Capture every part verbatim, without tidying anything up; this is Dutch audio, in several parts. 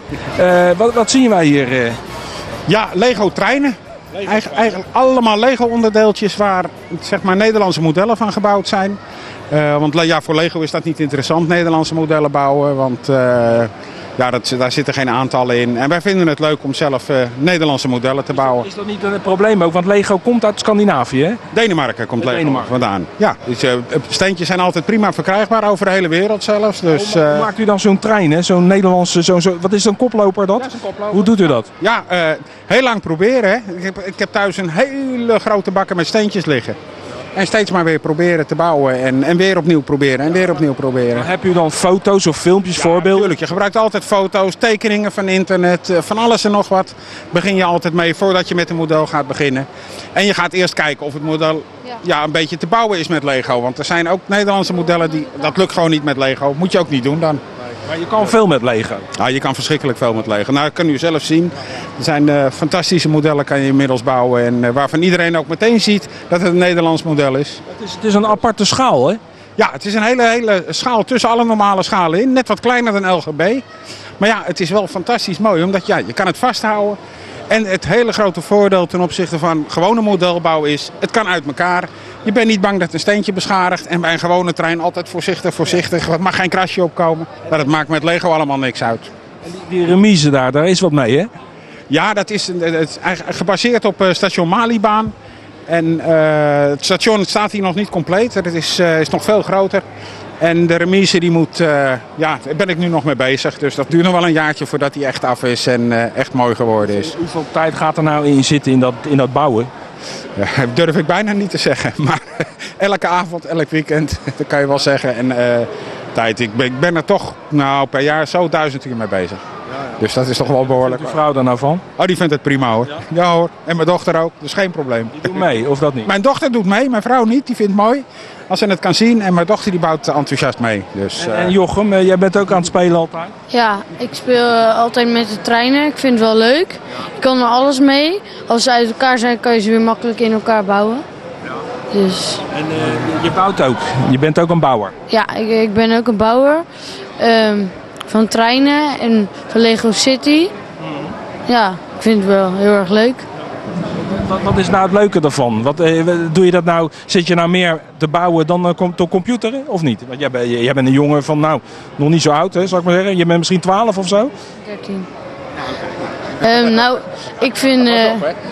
Uh, wat, wat zien wij hier? Uh? Ja, Lego treinen. Eigen, eigenlijk allemaal Lego onderdeeltjes waar zeg maar, Nederlandse modellen van gebouwd zijn. Uh, want ja, voor Lego is dat niet interessant, Nederlandse modellen bouwen. Want uh, ja, dat, daar zitten geen aantallen in. En wij vinden het leuk om zelf uh, Nederlandse modellen te bouwen. Is dat, is dat niet een probleem ook? Want Lego komt uit Scandinavië, hè? Denemarken komt Lego Denemarken vandaan. Ja, dus, uh, steentjes zijn altijd prima verkrijgbaar over de hele wereld zelfs. Dus, hoe, uh, hoe maakt u dan zo'n trein, hè? Zo'n Nederlandse, zo, zo, wat is zo'n koploper dat? dat is een koploper. Hoe doet u dat? Ja, uh, heel lang proberen. Hè. Ik, heb, ik heb thuis een hele grote bakken met steentjes liggen. En steeds maar weer proberen te bouwen en, en weer opnieuw proberen en weer opnieuw proberen. Maar heb u dan foto's of filmpjes, ja, voorbeelden? Natuurlijk, je gebruikt altijd foto's, tekeningen van internet, van alles en nog wat. Begin je altijd mee voordat je met een model gaat beginnen. En je gaat eerst kijken of het model ja. Ja, een beetje te bouwen is met Lego. Want er zijn ook Nederlandse modellen, die, dat lukt gewoon niet met Lego. Moet je ook niet doen dan. Maar je kan veel met Lego. Ja, je kan verschrikkelijk veel met Lego. Nou, dat kan u zelf zien. Er zijn uh, fantastische modellen kan je inmiddels bouwen. En uh, waarvan iedereen ook meteen ziet dat het een Nederlands model is. Het is, het is een aparte schaal, hè? Ja, het is een hele, hele schaal tussen alle normale schalen in. Net wat kleiner dan L G B. Maar ja, het is wel fantastisch mooi. Omdat ja, je kan het vasthouden. En het hele grote voordeel ten opzichte van gewone modelbouw is, het kan uit elkaar. Je bent niet bang dat een steentje beschadigt. En bij een gewone trein altijd voorzichtig, voorzichtig. Er mag geen krasje opkomen. Maar dat maakt met Lego allemaal niks uit. En die, die remise daar, daar is wat mee, hè? Ja, dat is, het is gebaseerd op station Malibaan. En uh, het station staat hier nog niet compleet. Het is, uh, is nog veel groter. En de remise die moet, uh, ja, daar ben ik nu nog mee bezig. Dus dat duurt nog wel een jaartje voordat die echt af is en uh, echt mooi geworden is. Hoeveel tijd gaat er nou in zitten in dat, in dat bouwen? Ja, dat durf ik bijna niet te zeggen. Maar elke avond, elk weekend, dat kan je wel zeggen. En uh, tijd, ik ben, ik ben er toch nou, per jaar zo duizend uur mee bezig. Ja, ja. Dus dat is toch wel behoorlijk. Wat vindt uw vrouw daar nou van? Oh, die vindt het prima hoor. Ja, ja hoor. En mijn dochter ook. Dus geen probleem. Die doet mee, of dat niet? Mijn dochter doet mee, mijn vrouw niet. Die vindt het mooi als ze het kan zien. En mijn dochter die bouwt enthousiast mee. Dus, en, uh... en Jochem, jij bent ook aan het spelen altijd? Ja, ik speel uh, altijd met de treinen. Ik vind het wel leuk. Je kan er alles mee. Als ze uit elkaar zijn, kan je ze weer makkelijk in elkaar bouwen. Ja. Dus... En uh, je bouwt ook? Je bent ook een bouwer? Ja, ik, ik ben ook een bouwer. Um, van treinen en van Lego City. Ja, ik vind het wel heel erg leuk. Wat, wat is nou het leuke ervan? Wat, eh, doe je dat nou, zit je nou meer te bouwen dan uh, te computeren of niet? Want jij, ben, jij bent een jongen van, nou, nog niet zo oud, hè, zal ik maar zeggen. Je bent misschien twaalf of zo? dertien. Um, nou, ik vind... Uh,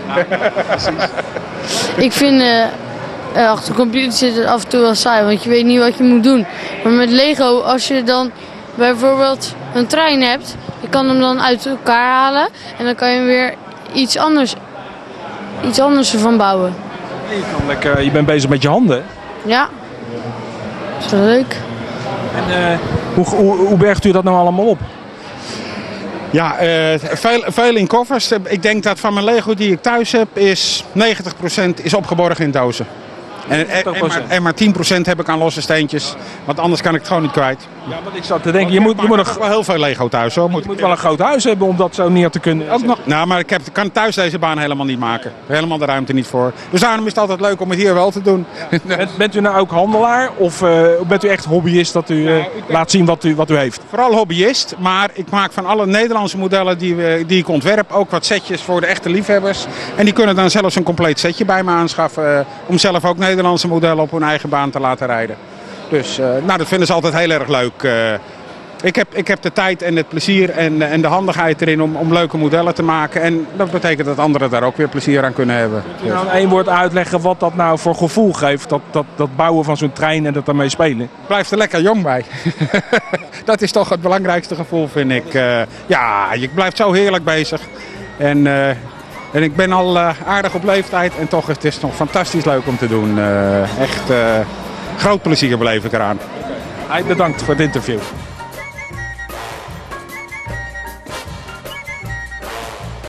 ik vind... Uh, uh, achter de computer zitten af en toe wel saai, want je weet niet wat je moet doen. Maar met Lego, als je dan bijvoorbeeld een trein hebt, je kan hem dan uit elkaar halen en dan kan je weer iets anders, iets anders ervan bouwen. Je, kan lekker, je bent bezig met je handen. Ja, dat is wel leuk. En uh, hoe, hoe, hoe bergt u dat nou allemaal op? Ja, uh, veel, veel in koffers. Ik denk dat van mijn Lego die ik thuis heb, is negentig procent is opgeborgen in dozen. En, en, en, maar, en maar tien procent heb ik aan losse steentjes, want anders kan ik het gewoon niet kwijt. Ja, maar ik zat te denken, je moet, je moet nog wel heel veel Lego thuis hoor. Moet je moet wel een groot huis hebben om dat zo neer te kunnen. Ook nog, nou, maar ik heb, kan thuis deze baan helemaal niet maken. Helemaal de ruimte niet voor. Dus daarom is het altijd leuk om het hier wel te doen. Ja. Bent, bent u nou ook handelaar of uh, bent u echt hobbyist dat u uh, nou, laat zien wat u, wat u heeft? Vooral hobbyist, maar ik maak van alle Nederlandse modellen die, we, die ik ontwerp ook wat setjes voor de echte liefhebbers. En die kunnen dan zelfs een compleet setje bij me aanschaffen uh, om zelf ook Nederlandse modellen op hun eigen baan te laten rijden. Dus uh, nou, dat vinden ze altijd heel erg leuk. Uh, ik, heb, ik heb de tijd en het plezier en, en de handigheid erin om, om leuke modellen te maken. En dat betekent dat anderen daar ook weer plezier aan kunnen hebben. Kunt u nou in één woord uitleggen wat dat nou voor gevoel geeft, dat, dat, dat bouwen van zo'n trein en dat daarmee spelen? Ik blijf er lekker jong bij. Dat is toch het belangrijkste gevoel, vind ik. Uh, ja, je blijft zo heerlijk bezig. En... Uh, En ik ben al uh, aardig op leeftijd en toch het is het nog fantastisch leuk om te doen. Uh, echt uh, groot plezier beleef ik eraan. Hij bedankt voor het interview.